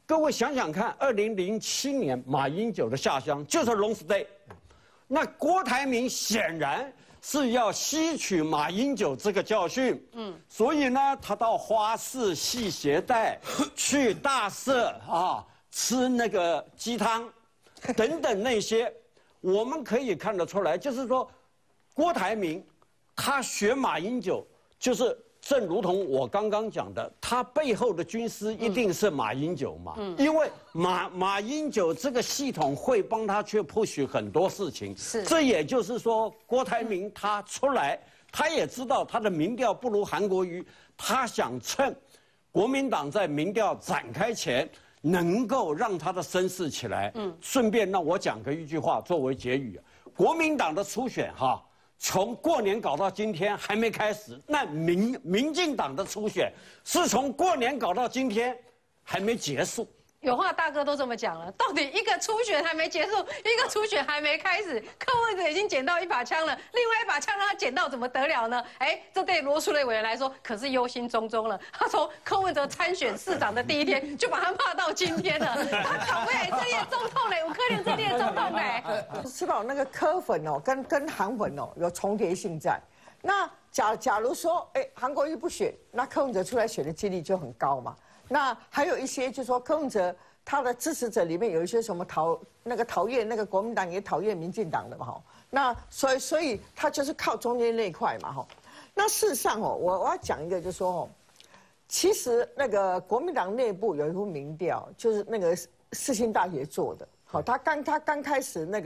各位想想看，2007年马英九的下乡就是 long stay， 那郭台铭显然是要吸取马英九这个教训，所以呢，他到花市系鞋带，去大社啊吃那个鸡汤，等等那些，我们可以看得出来，就是说，郭台铭他学马英九，就是正如同我刚刚讲的，他背后的军师一定是马英九嘛，因为马英九这个系统会帮他去 push 很多事情，这也就是说，郭台铭他出来，他也知道他的民调不如韩国瑜，他想趁国民党在民调展开前，能够让他的声势起来。顺便让我讲个一句话作为结语，国民党的初选哈。从过年搞到今天还没开始，那民进党的初选是从过年搞到今天还没结束。 有话大哥都这么讲了，到底一个初选还没结束，一个初选还没开始，柯文哲已经捡到一把枪了，另外一把枪让他捡到怎么得了呢？哎，这对罗淑蕾委员来说可是忧心忡忡了。他从柯文哲参选市长的第一天就把他骂到今天了，他讨厌这列总统嘞，有可能这列总统嘞。 知道那个柯粉哦，跟韩粉哦有重叠性在。那假如说，韩国瑜不选，那柯文哲出来选的几率就很高嘛。那还有一些，就是说柯文哲他的支持者里面有一些什么讨厌那个国民党，也讨厌民进党的嘛哈。那所以他就是靠中间那一块嘛哈。那事实上哦，我要讲一个，就是说哦，其实那个国民党内部有一份民调，就是那个世新大学做的。好，他刚开始那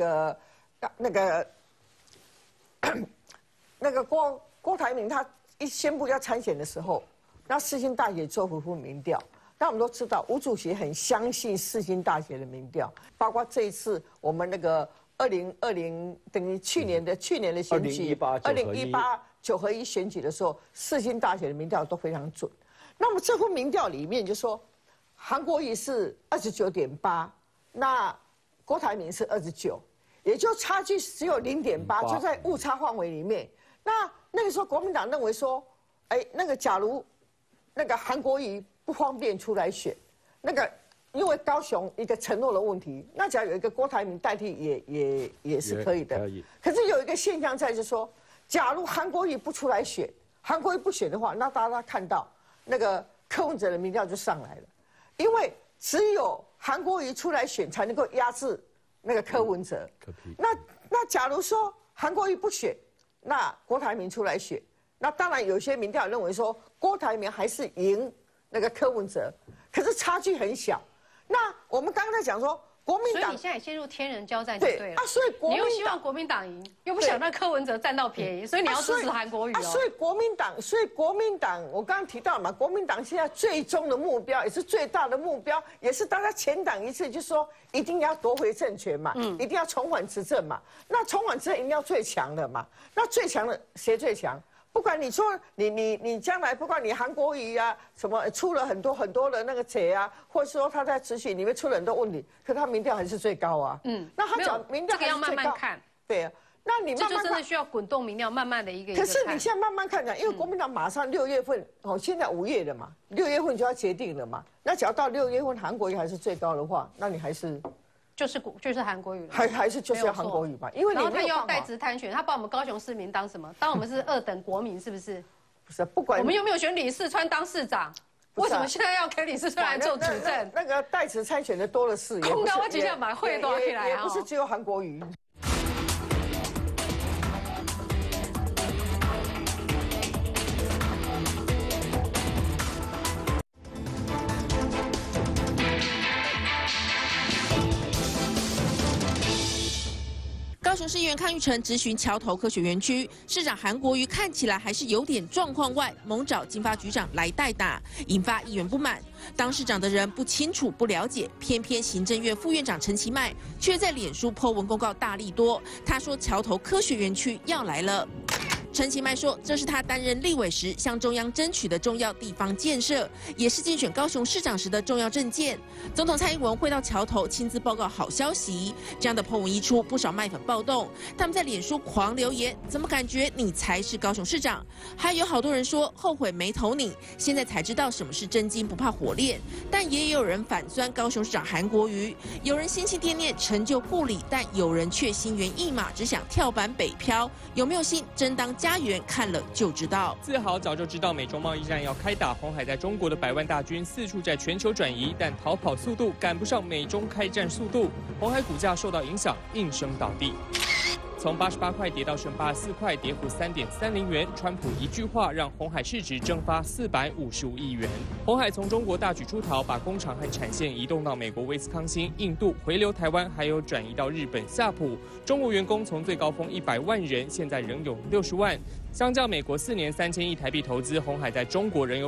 个郭台铭他一宣布要参选的时候。那世新大学做一份民调，那我们都知道，吴主席很相信世新大学的民调，包括这一次我们那个2020等于去年的选举，20189合1选举的时候，世新大学的民调都非常准。那么这份民调里面就说，韩国瑜是29.8，那郭台铭是29，也就差距只有0.8，就在误差范围里面。那个时候国民党认为说，那个假如那个韩国瑜不方便出来选，那个因为高雄一个承诺的问题，那只要有一个郭台铭代替也是可以的。可是有一个现象在，就是说，假如韩国瑜不出来选，韩国瑜不选的话，那大家看到那个柯文哲的民调就上来了，因为只有韩国瑜出来选才能够压制那个柯文哲。那假如说韩国瑜不选，那郭台铭出来选。那当然，有些民调认为说郭台铭还是赢那个柯文哲，可是差距很小。那我们刚才讲说，国民党， 所以你现在陷入天人交战就对了。 啊，所以你又希望国民党赢，又不想让柯文哲占到便宜，所以你要支持韩国瑜哦。 所以国民党，我刚刚提到嘛，国民党现在最终的目标，也是最大的目标，也是大家前党一次，就是说一定要夺回政权嘛，一定要重返执政嘛。那重返执政一定要最强的嘛。那最强的谁最强？不管你说你将来，不管你韩国瑜啊什么出了很多的那个贼啊，或者说他在咨询里面出了很多问题，可他民调还是最高啊。那他讲民调还是最高，这个要慢慢看。对啊，那你慢慢看，这就真的需要滚动民调，慢慢的一个。可是你现在慢慢看讲，因为国民党马上6月份现在5月了嘛，6月份就要决定了嘛。那只要到6月份韩国瑜还是最高的话，那你还是。就是韩国瑜了，还是就是要韩国瑜吧，因为然后他又要代职参选，他把我们高雄市民当什么？当我们是2等国民，是不是？不是，不管我们有没有选李四川当市长，为什么现在要给李四川来做主政？那个代职参选的多了是，空高我几下把会都起来啊，不是只有韩国瑜。 高雄市议员康裕成质询桥头科学园区市长韩国瑜，看起来还是有点状况外，猛找经发局长来代打，引发议员不满。当市长的人不清楚不了解，偏偏行政院副院长陈其迈却在脸书 po 文公告大力多。他说桥头科学园区要来了。 陈其迈说，这是他担任立委时向中央争取的重要地方建设，也是竞选高雄市长时的重要政见。总统蔡英文会到桥头亲自报告好消息，这样的破文一出，不少麦粉暴动，他们在脸书狂留言，怎么感觉你才是高雄市长？还有好多人说后悔没投你，现在才知道什么是真金不怕火炼。但也有人反酸高雄市长韩国瑜，有人心心念念成就护理，但有人却心猿意马，只想跳板北漂。有没有心真当家园？看了就知道。 自豪早就知道美中贸易战要开打，鸿海在中国的100万大军四处在全球转移，但逃跑速度赶不上美中开战速度，鸿海股价受到影响，应声倒地。从88块跌到剩84块，跌幅3.30元。川普一句话让鸿海市值蒸发455亿元。鸿海从中国大举出逃，把工厂和产线移动到美国威斯康星、印度，回流台湾，还有转移到日本夏普。中国员工从最高峰100万人，现在仍有60万。相较美国4年3000亿台币投资，鸿海在中国仍有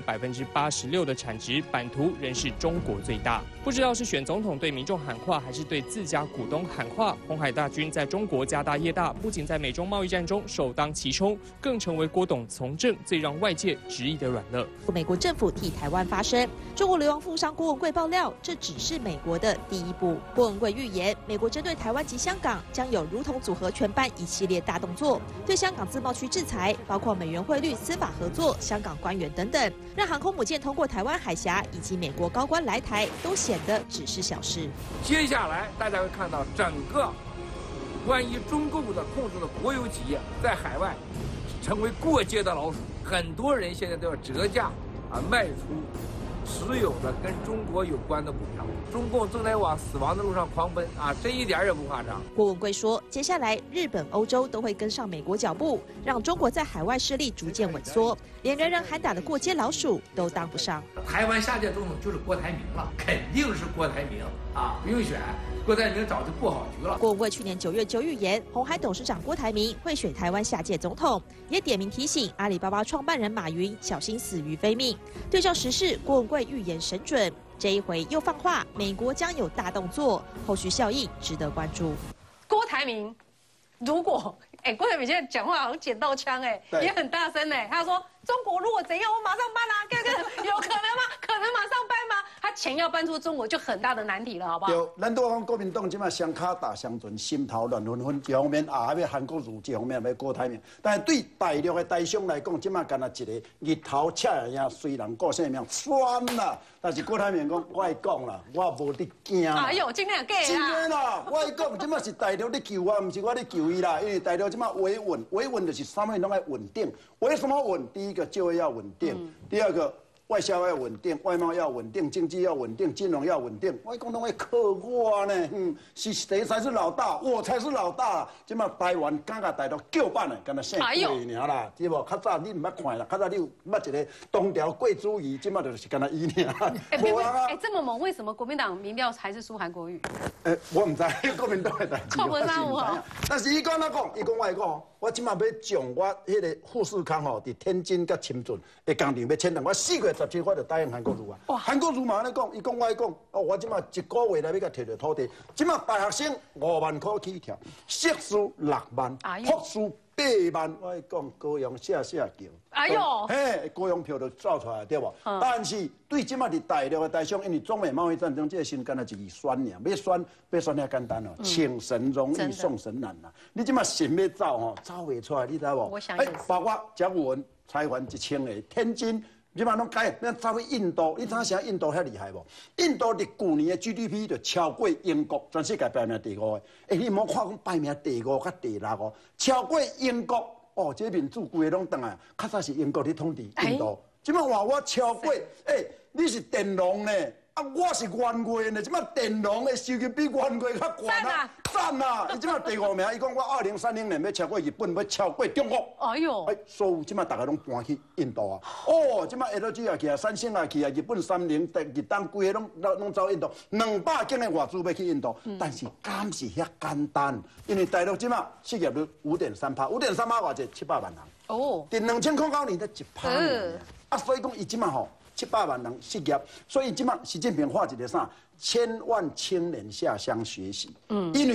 86%的产值，版图仍是中国最大。不知道是选总统对民众喊话，还是对自家股东喊话，鸿海大军在中国家大业大，不仅在美中贸易战中首当其冲，更成为郭董从政最让外界质疑的软肋。 美国政府替台湾发声，中国流亡富商郭文贵爆料，这只是美国的第一步。郭文贵预言，美国针对台湾及香港将有如同组合拳般一系列大动作，对香港自贸区制裁，包括美元汇率、司法合作、香港官员等等，让航空母舰通过台湾海峡以及美国高官来台，都显得只是小事。 接下来大家会看到整个关于中共的控制的国有企业在海外成为过街的老鼠，很多人现在都要折价卖出持有的跟中国有关的股票。中共正在往死亡的路上狂奔这一点也不夸张。 郭文贵说，接下来日本、欧洲都会跟上美国脚步，让中国在海外势力逐渐萎缩，连人人喊打的过街老鼠都当不上。 台湾下届总统就是郭台铭了，肯定是郭台铭不用选。郭台铭早就布好局了。 郭文贵去年9月就预言，鸿海董事长郭台铭会选台湾下届总统，也点名提醒阿里巴巴创办人马云小心死于非命。对照时事，郭文贵预言神准，这一回又放话，美国将有大动作，后续效应值得关注。 郭台铭，如果郭台铭现在讲话好像捡到枪也很大声他说中国如果怎样，我马上搬有可能吗？可能马上搬吗？他钱要搬出中国就很大的难题了，好不好？ 对，咱都讲国民党即马双脚打相准，心头乱纷纷，一方面还要韩国瑜，一方面要郭台铭。但是对大陆的台商来讲，即马干那一个日头赤呀，虽然顾性命酸啦，但是郭台铭讲，我会讲啦，我无得惊。 哎呦，真的假的？ 真的啦，我会讲，即马是大陆咧救我，唔是我咧救伊啦。因为大陆即马维稳，维稳就是啥物拢要稳定。为什么稳？第一个就业要稳定，第二个外销要稳定，外贸要稳定，经济要稳定，金融要稳定。我讲拢会靠我呢，是谁才是老大？我才是老大啦！即马台湾敢甲大陆叫板的，敢若姓贵尔啦，对无？较早你唔捌看啦，较早你有捌一个东条贵珠鱼，即马就是敢若伊尔。 这么猛，为什么国民党民调还是输韩国瑜？ 我唔知国民党的代志， 看不上我。 但是伊讲哪讲？伊讲我讲，我即马要将我迄个富士康伫天津甲深圳的工厂要迁动，我4月17我就答应韩国瑜啊。韩国瑜嘛安尼讲，伊讲我讲，我即马1个月内要甲摕到土地，即马大学生5万块起跳，硕士6万，博士8万，我讲高雄下叫。 哎呦， 高雄票就造出来对无？但是对即马伫大陆的台商，因为中美贸易战争，这个先干那一选尔，要选遐简单哦，请神容易送神难啦。你即马神要走走袂出来，你知无？包括蒋武文、蔡环1000个，天津。即马拢改，咱走去印度，你知影啥印度遐厉害无？印度伫去年的 GDP 就超过英国，全世界排名第5个。你莫看讲排名第5、甲第6哦，超过英国。这民主规个拢倒来，较早是英国咧统治印度，即马话我超过，你是电农呢？我是元贵呢，即马电农的收入比元贵较悬啊！赞啊！伊即马第5名，伊讲我2030年要超过日本，要超过中国。 哎呦！ 所有即马大家拢搬去印度啊！即马 LG 也去啊，三星也去啊，日本三菱、日东规个拢走印度，200件的外资要去印度，但是敢是遐简单？因为大陆即马失业率5.3%，5.3%偌济700万人。伫2009年才1%，所以讲伊即马700万人失业，所以即马习近平画一个啥？千万青年下乡学习。因为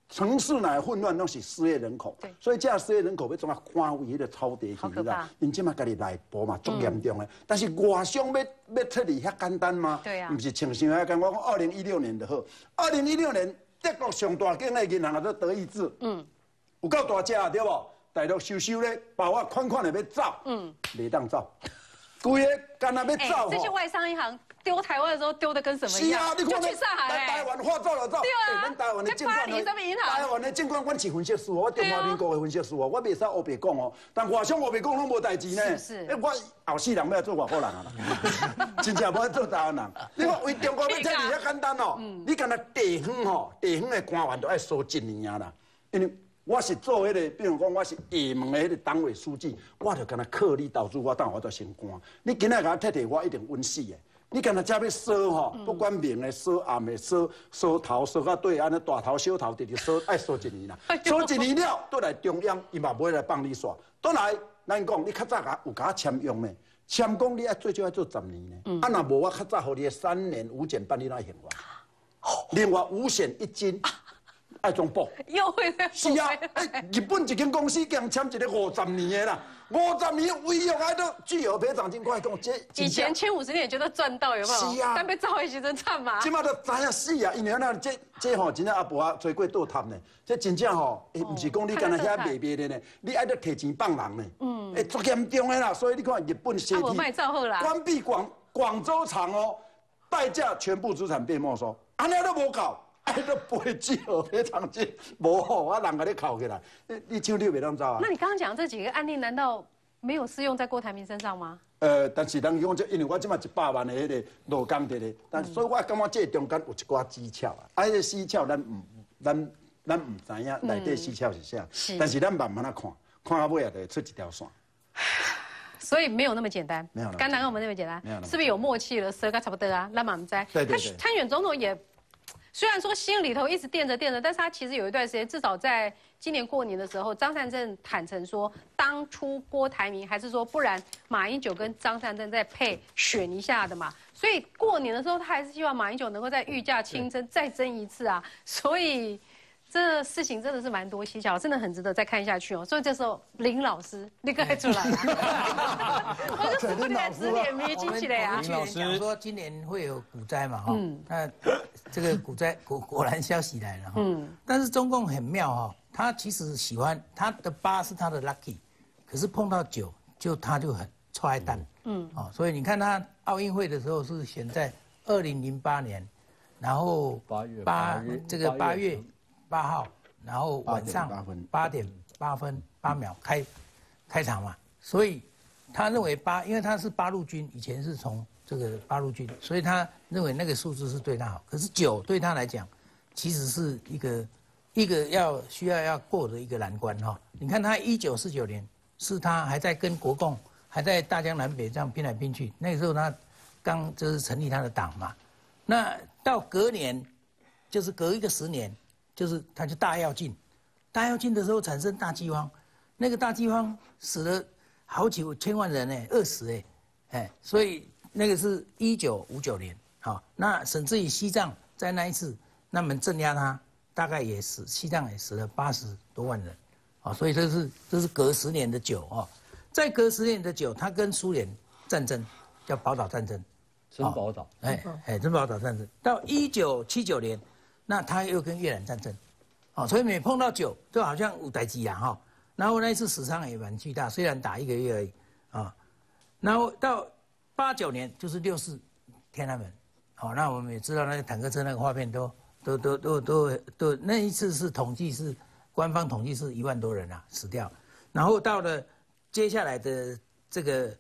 城市内混乱拢是失业人口，所以这失业人口要怎啊看为迄个草地去，你知道？因即马家己内部嘛足严重的，但是外商要撤离遐简单吗？ 对啊， 唔是像想遐简单。我讲2016年就好，2016年德国上大间的银行叫做德意志，有够大只对无？大陆收咧，包括款款的要走，袂当走，规个干那要走。 这些外商银行丢台湾的时候丢的跟什么一样？ 是啊，你看就去上海台湾话走就走。 对啊， 咱台湾的证券，台湾的证券，阮是分析师哦，我中华民国的分析师哦，我袂使黑白讲哦。但外商黑白讲拢无代志呢。 是。 我后世人要做外国人啊啦，真正无做台湾人。你看为中国要撤离遐简单哦，你干那地方吼，地方的官员都爱收1年啊啦，因为。我是做迄个，比如讲我是厦门的迄个党委书记，我就跟他刻你投资我，当我就升官。你今仔甲我摕摕，我一定稳死的。你干那只要烧吼，不管明的、烧暗的、烧头、烧到对，安尼大头、小头，直直烧，爱烧1年啦。烧1年了，倒来中央，伊嘛不会来帮你刷。倒来，咱讲你较早有甲我签约没？签讲你最少要做10年呢。啊，若无我较早互你3年5减半，你哪行我？另外5险1金。爱中报， 又会是啊，日本一间公司竟然签一个50年的啦，50年违约还都巨额赔偿金，快讲这以前签50年也觉得赚到有没有？ 是啊， 但被召回时阵惨嘛。 即马都知影死啊，因为那这吼真正阿婆啊做过倒塌呢，这真正吼，唔是讲你干那遐卖的呢，你爱得摕钱放人呢，足严重的啦，所以你看日本实体关闭广州厂哦，代价全部资产被没收，安尼都无够。哎，都赔巨额赔偿金，无好，我人甲你扣起来，你手你袂当走啊。 那你刚刚讲这几个案例，难道没有适用在郭台铭身上吗？ 但是人讲这，因为我即马100万的迄个劳工伫咧，但所以我感觉这中间有一寡技巧啊。啊，迄个技巧咱唔知影内底技巧是啥，但是咱慢慢啊看到尾啊，就会出一条线。 所以没有那么简单，刚刚我们那么简单，是不是有默契了？蛇个差不多啊，那嘛唔知。 对。 他参选总统也。虽然说心里头一直垫着，但是他其实有一段时间，至少在今年过年的时候，张善政坦诚说，当初郭台铭还是说，不然马英九跟张善政再配选一下的嘛。所以过年的时候，他还是希望马英九能够再御驾亲征，再争一次啊。所以这事情真的是蛮多蹊跷，真的很值得再看下去哦。所以这时候林老师，你该出来了，我就死不来指点迷津起来啊。 林老师讲说今年会有股灾嘛，哈，那这个股灾果然消息来了哈，但是中共很妙哈，他其实喜欢他的8是他的 lucky， 可是碰到9他就很臭爱蛋，所以你看他奥运会的时候是选在2008年，然后8月8号，然后晚上8点8分8秒开场嘛，所以他认为因为他是8路军，以前是从这个8路军，所以他认为那个数字是对他好。可是9对他来讲，其实是一个需要过的一个难关哈。你看他1949年是他还在跟国共还在大江南北这样拼来拼去，那个时候他刚就是成立他的党嘛。那到隔年就是隔一个10年。就是他就大跃进的时候产生大饥荒，那个大饥荒死了好几千万人呢，饿死所以那个是1959年，好，那甚至于西藏在那一次，那么镇压他，大概也死，西藏也死了80多万人，啊，所以这是隔10年的9啊，再隔10年的9，他跟苏联战争叫宝岛战争， 珍宝岛， 珍宝岛战争，到1979年。那他又跟越南战争，所以每碰到9就好像有代志啊哈。然后那一次死伤也蛮巨大，虽然打1个月而已啊。然后到89年就是6·4天安门，好，那我们也知道那个坦克车那个画面都那一次是官方统计是1万多人啊死掉。然后到了接下来的这个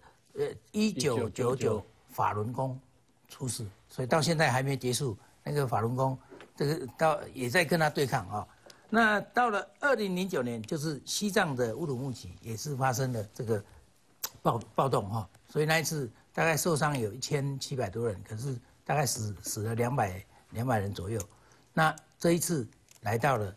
1999法轮功出事，所以到现在还没结束那个法轮功。这个也在跟他对抗啊，那到了2009年，就是西藏的乌鲁木齐也是发生了这个暴动哈，所以那一次大概受伤有1700多人，可是大概死了200人左右。那这一次来到了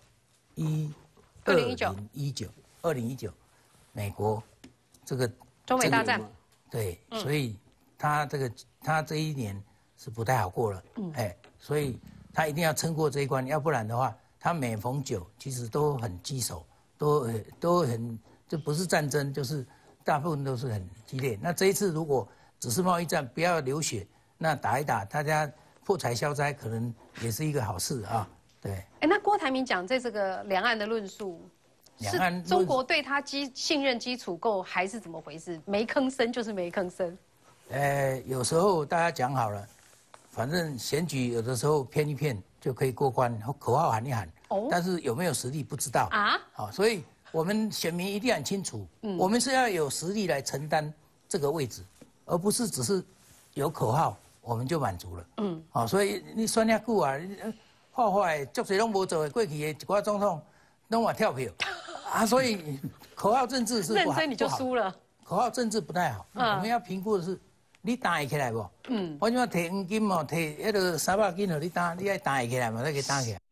2019，美国这个中美大战， 对，所以他这一年是不太好过了，所以。他一定要撑过这一关，要不然的话， 他每逢9其实都很棘手，都很，这不是战争，就是大部分都是很激烈。那这一次如果只是贸易战，不要流血，那打一打，大家破财消灾，可能也是一个好事啊。对。 哎，那郭台铭讲在这个两岸的论述，是中国对他信任基础够，还是怎么回事？没吭声就是没吭声。 有时候大家讲好了，反正选举有的时候骗一骗就可以过关，口号喊一喊。哦。但是有没有实力不知道啊。好，所以我们选民一定很清楚，我们是要有实力来承担这个位置，而不是只是有口号我们就满足了。好，所以你选遐久啊，画画的足侪拢无做的，过去的一寡总统拢话跳票啊，所以口号政治是不好。认真你就输了。口号政治不太好，我们要评估的是。你打得起来不？我今仔摕黄金哦，摕迄个300斤，互你打，你爱打得起来嘛？再给打起来。